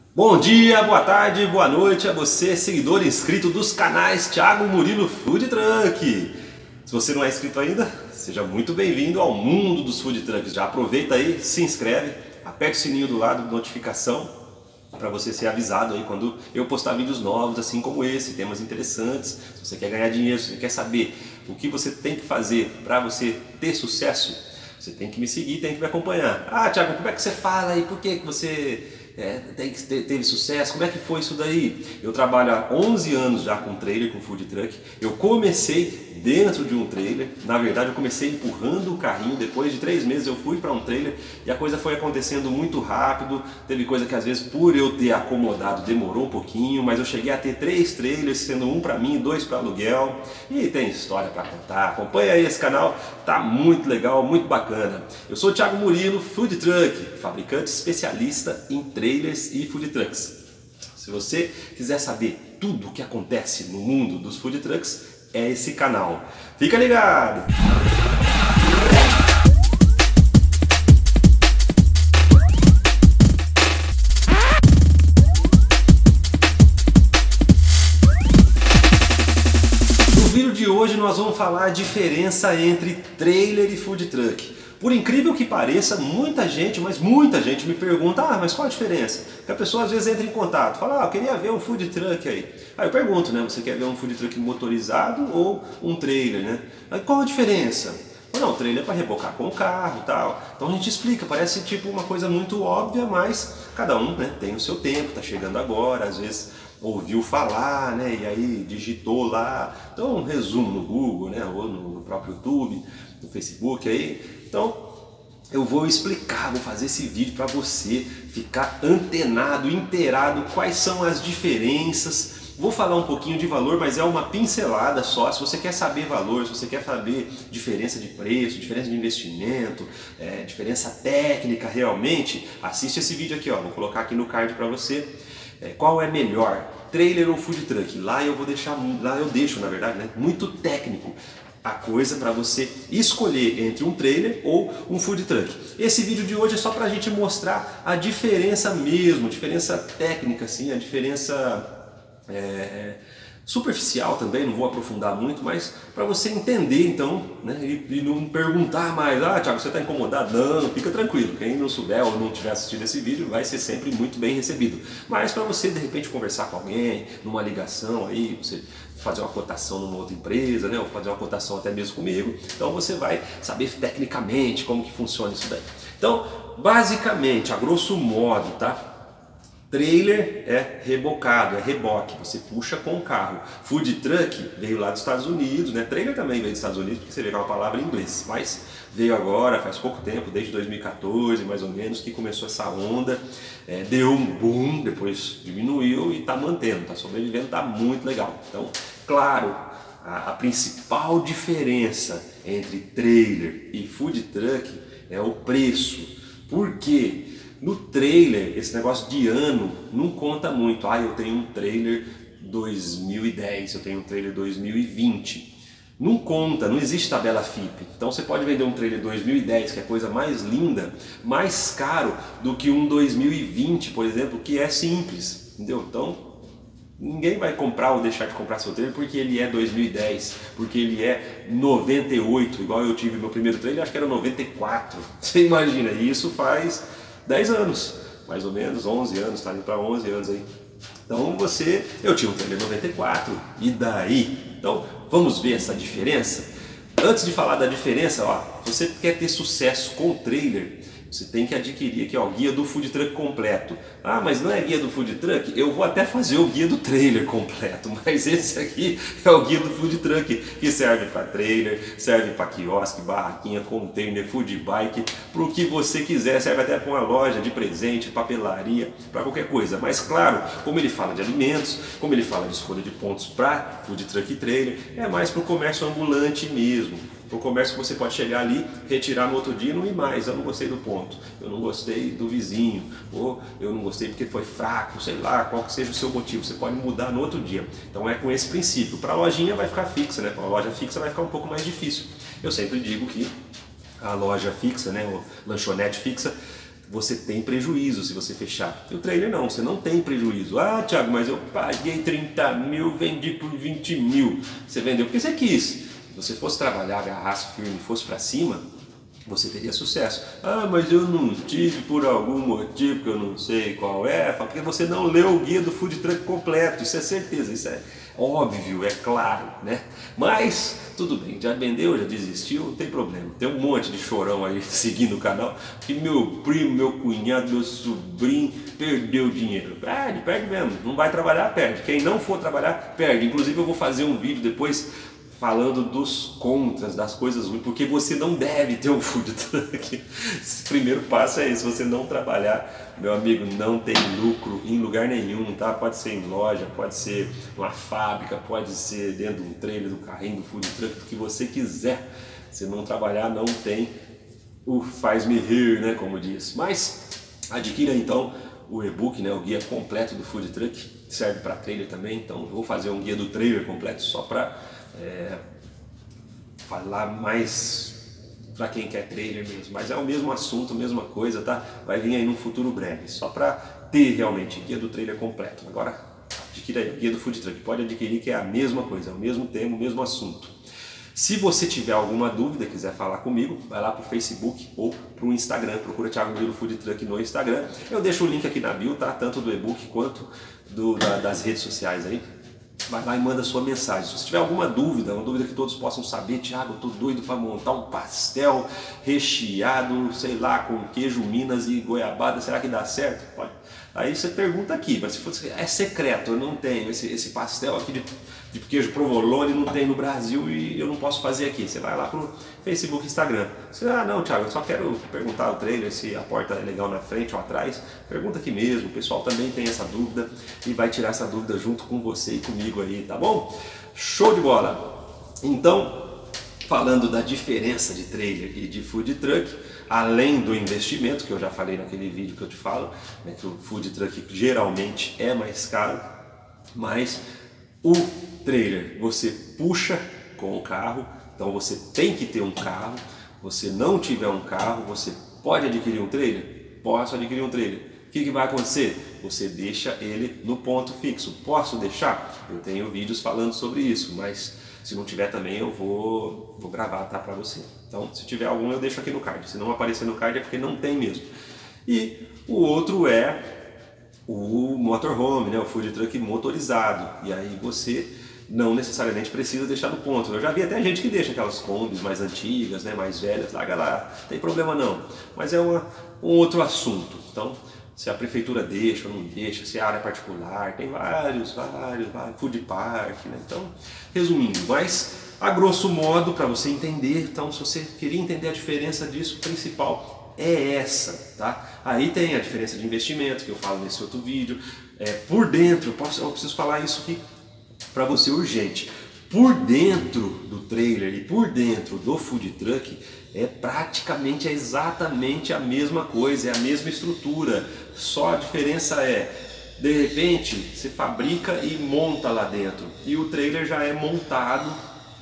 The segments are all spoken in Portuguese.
Bom dia, boa tarde, boa noite a você, seguidor inscrito dos canais Thiago Murilo Food Truck. Se você não é inscrito ainda, seja muito bem-vindo ao mundo dos food trucks. Já aproveita aí, se inscreve, aperta o sininho do lado de notificação para você ser avisado aí quando eu postar vídeos novos, assim como esse, temas interessantes. Se você quer ganhar dinheiro, se você quer saber o que você tem que fazer para você ter sucesso, você tem que me seguir, tem que me acompanhar. Ah, Thiago, como é que você fala aí? Por que você teve sucesso? Como é que foi isso daí? Eu trabalho há 11 anos já com trailer, com food truck. Eu comecei dentro de um trailer. Na verdade, eu comecei empurrando o carrinho. Depois de 3 meses eu fui para um trailer e a coisa foi acontecendo muito rápido. Teve coisa que às vezes por eu ter acomodado demorou um pouquinho, mas eu cheguei a ter 3 trailers, sendo um para mim e 2 para aluguel. E tem história para contar. Acompanha aí esse canal, tá muito legal, muito bacana. Eu sou o Thiago Murilo, Food Truck, fabricante especialista em trailers e food trucks. Se você quiser saber tudo o que acontece no mundo dos food trucks, é esse canal. Fica ligado! No vídeo de hoje nós vamos falar a diferença entre trailer e food truck. Por incrível que pareça, muita gente me pergunta, mas qual a diferença? Porque a pessoa às vezes entra em contato, fala, eu queria ver um food truck aí. Aí eu pergunto, né, você quer ver um food truck motorizado ou um trailer, né? Aí qual a diferença? Não, o trailer é para rebocar com o carro e tal. Então a gente explica, parece tipo uma coisa muito óbvia, mas cada um, né, tem o seu tempo, tá chegando agora, às vezes ouviu falar, né, e aí digitou lá. Então um resumo no Google, né, ou no próprio YouTube, no Facebook aí. Então eu vou explicar, vou fazer esse vídeo para você ficar antenado, inteirado quais são as diferenças. Vou falar um pouquinho de valor, mas é uma pincelada só. Se você quer saber valor, se você quer saber diferença de preço, diferença de investimento, diferença técnica realmente, assiste esse vídeo aqui, ó. Vou colocar aqui no card para você. Qual é melhor, trailer ou food truck? Lá eu deixo, na verdade, né, muito técnico a coisa para você escolher entre um trailer ou um food truck. Esse vídeo de hoje é só para a gente mostrar a diferença mesmo, diferença técnica, assim, a diferença superficial também, não vou aprofundar muito, mas para você entender então, né, e não perguntar mais, Thiago, você está incomodado? Não, fica tranquilo, quem não souber ou não tiver assistido esse vídeo vai ser sempre muito bem recebido. Mas para você de repente conversar com alguém, numa ligação aí, você fazer uma cotação numa outra empresa, né, ou fazer uma cotação até mesmo comigo, então você vai saber tecnicamente como que funciona isso daí. Então, basicamente, a grosso modo, tá? Trailer é rebocado, é reboque, você puxa com o carro. Food truck veio lá dos Estados Unidos, né? Trailer também veio dos Estados Unidos, porque você vê que é uma palavra em inglês, mas veio agora, faz pouco tempo, desde 2014 mais ou menos, que começou essa onda, deu um boom, depois diminuiu e está mantendo, está sobrevivendo, está muito legal. Então, claro, a principal diferença entre trailer e food truck é o preço. Por quê? No trailer, esse negócio de ano não conta muito. Eu tenho um trailer 2010, eu tenho um trailer 2020. Não conta, não existe tabela FIP. Então você pode vender um trailer 2010, que é a coisa mais linda, mais caro do que um 2020, por exemplo, que é simples. Entendeu? Então ninguém vai comprar ou deixar de comprar seu trailer porque ele é 2010, porque ele é 98, igual eu tive meu primeiro trailer, acho que era 94. Você imagina, e isso faz 10 anos, mais ou menos, 11 anos, tá indo para 11 anos aí. Então eu tinha um trailer 94, e daí? Então vamos ver essa diferença? Antes de falar da diferença, você quer ter sucesso com o trailer, você tem que adquirir aqui, o guia do food truck completo. Mas não é guia do food truck? Eu vou até fazer o guia do trailer completo, mas esse aqui é o guia do food truck, que serve para trailer, serve para quiosque, barraquinha, container, food bike, para o que você quiser, serve até para uma loja de presente, papelaria, para qualquer coisa. Mas claro, como ele fala de alimentos, como ele fala de escolha de pontos para food truck e trailer, é mais para o comércio ambulante mesmo. O comércio que você pode chegar ali, retirar no outro dia e não ir mais. Eu não gostei do ponto, eu não gostei do vizinho, ou eu não gostei porque foi fraco, sei lá, qual que seja o seu motivo. Você pode mudar no outro dia. Então é com esse princípio. Para a lojinha vai ficar fixa, né? Para a loja fixa vai ficar um pouco mais difícil. Eu sempre digo que a loja fixa, né, ou lanchonete fixa, você tem prejuízo se você fechar. E o trailer não, você não tem prejuízo. Ah, Thiago, mas eu paguei 30 mil, vendi por 20 mil. Você vendeu porque você quis. Se você fosse trabalhar, agarrasse firme e fosse para cima, você teria sucesso. Ah, mas eu não tive por algum motivo que eu não sei qual é, porque você não leu o guia do Food Truck completo, isso é certeza, isso é óbvio, é claro, né? Mas tudo bem, já vendeu, já desistiu, não tem problema. Tem um monte de chorão aí seguindo o canal, que meu primo, meu cunhado, meu sobrinho perdeu dinheiro. Perde mesmo, não vai trabalhar, perde. Quem não for trabalhar, perde. Inclusive eu vou fazer um vídeo depois falando dos contras, das coisas ruins, porque você não deve ter um food truck. Esse primeiro passo é esse, você não trabalhar, meu amigo, não tem lucro em lugar nenhum, tá? Pode ser em loja, pode ser numa fábrica, pode ser dentro de um trailer, do carrinho, do food truck, do que você quiser. Se não trabalhar, não tem o faz-me rir, né, como diz. Mas adquira então o e-book, né, o guia completo do food truck, serve para trailer também, então eu vou fazer um guia do trailer completo só para falar mais para quem quer trailer mesmo, mas é o mesmo assunto, mesma coisa, tá? Vai vir aí num futuro breve, só para ter realmente guia do trailer completo. Agora adquira aí, guia do food truck, pode adquirir que é a mesma coisa, é o mesmo tema, o mesmo assunto. Se você tiver alguma dúvida, quiser falar comigo, vai lá pro Facebook ou pro Instagram, procura Thiago Murilo Food Truck no Instagram. Eu deixo o link aqui na bio, tá? Tanto do e-book quanto das redes sociais aí. Vai lá e manda sua mensagem. Se você tiver alguma dúvida, uma dúvida que todos possam saber, Thiago, eu tô doido para montar um pastel recheado, sei lá, com queijo Minas e goiabada, será que dá certo? Pode. Aí você pergunta aqui, mas se fosse, é secreto, eu não tenho esse pastel aqui de queijo provolone, não tem no Brasil e eu não posso fazer aqui. Você vai lá pro Facebook, Instagram. Você, não, Thiago, eu só quero perguntar o trailer se a porta é legal na frente ou atrás. Pergunta aqui mesmo, o pessoal também tem essa dúvida e vai tirar essa dúvida junto com você e comigo aí, tá bom? Show de bola! Então, falando da diferença de trailer e de food truck, além do investimento, que eu já falei naquele vídeo que eu te falo, né, que o food truck geralmente é mais caro, mas o trailer você puxa com o carro, então você tem que ter um carro. Você não tiver um carro, você pode adquirir um trailer? Posso adquirir um trailer. O que vai acontecer? Você deixa ele no ponto fixo. Posso deixar? Eu tenho vídeos falando sobre isso, mas se não tiver também eu vou gravar, tá, para você. Então, se tiver algum eu deixo aqui no card. Se não aparecer no card é porque não tem mesmo. E o outro é o motorhome, né, o food truck motorizado. E aí você não necessariamente precisa deixar no ponto. Eu já vi até gente que deixa aquelas combis mais antigas, né, mais velhas, larga lá, não tem problema não. Mas é um outro assunto. Então, se a prefeitura deixa ou não deixa, se é área particular, tem vários, food park, né? Então, resumindo, mas a grosso modo, para você entender, então se você queria entender a diferença disso, o principal é essa, tá? Aí tem a diferença de investimento, que eu falo nesse outro vídeo. Por dentro, eu preciso falar isso aqui para você urgente. Por dentro do trailer e por dentro do food truck praticamente exatamente a mesma coisa, é a mesma estrutura. Só a diferença é, de repente, você fabrica e monta lá dentro e o trailer já é montado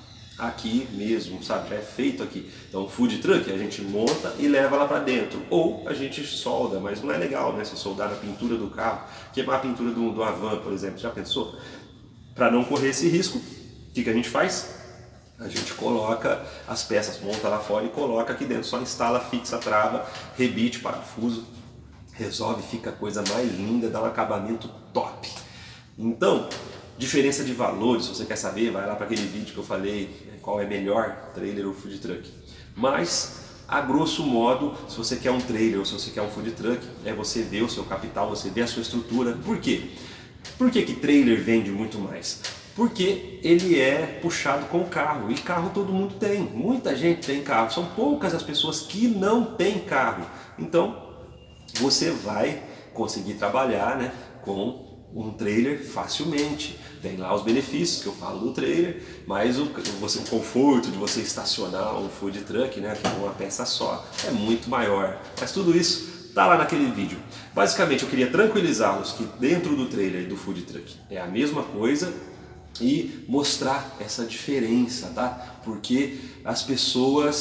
aqui mesmo, sabe? Já é feito aqui. Então o food truck a gente monta e leva lá para dentro, ou a gente solda, mas não é legal, né? Se soldar na pintura do carro, queimar a pintura do Avan, por exemplo, já pensou? Para não correr esse risco, o que a gente faz? A gente coloca as peças, monta lá fora e coloca aqui dentro, só instala, fixa, trava, rebite, parafuso, resolve, fica a coisa mais linda, dá um acabamento top. Então, diferença de valores, se você quer saber, vai lá para aquele vídeo que eu falei, qual é melhor, trailer ou food truck. Mas, a grosso modo, se você quer um trailer ou se você quer um food truck, é você ver o seu capital, você ver a sua estrutura. Por quê? Por que trailer vende muito mais? Porque ele é puxado com carro, e carro todo mundo tem, muita gente tem carro, são poucas as pessoas que não têm carro. Então você vai conseguir trabalhar, né, com um trailer facilmente. Tem lá os benefícios que eu falo do trailer, mas o conforto de você estacionar um food truck, né, que é uma peça só, é muito maior. Mas tudo isso tá lá naquele vídeo. Basicamente eu queria tranquilizá-los que dentro do trailer e do food truck é a mesma coisa e mostrar essa diferença, tá? Porque as pessoas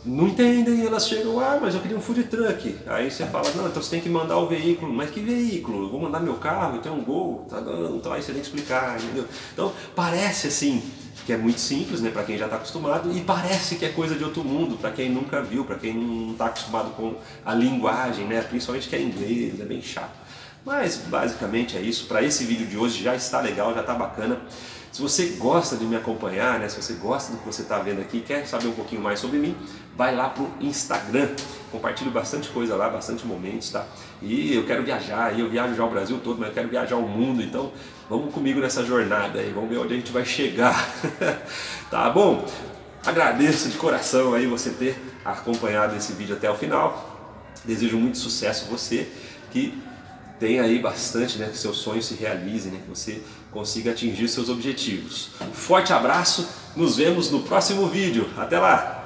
não entendem, elas chegam, mas eu queria um food truck. Aí você fala, não, então você tem que mandar o veículo. Mas que veículo? Eu vou mandar meu carro, eu tenho um Gol, tá dando, então aí você tem que explicar, entendeu? Então parece assim que é muito simples, né, para quem já está acostumado, e parece que é coisa de outro mundo, para quem nunca viu, para quem não está acostumado com a linguagem, né, principalmente que é inglês, é bem chato. Mas basicamente é isso. Para esse vídeo de hoje já está legal, já está bacana. Se você gosta de me acompanhar, né, se você gosta do que você está vendo aqui, quer saber um pouquinho mais sobre mim, vai lá pro Instagram, compartilho bastante coisa lá, bastante momentos, tá? E eu quero viajar, e eu viajo já o Brasil todo, mas eu quero viajar o mundo, então vamos comigo nessa jornada aí, vamos ver onde a gente vai chegar, tá bom? Agradeço de coração aí você ter acompanhado esse vídeo até o final, desejo muito sucesso a você, que tenha aí bastante, né, que seus sonhos se realizem, né, que você consiga atingir seus objetivos. Forte abraço, nos vemos no próximo vídeo. Até lá!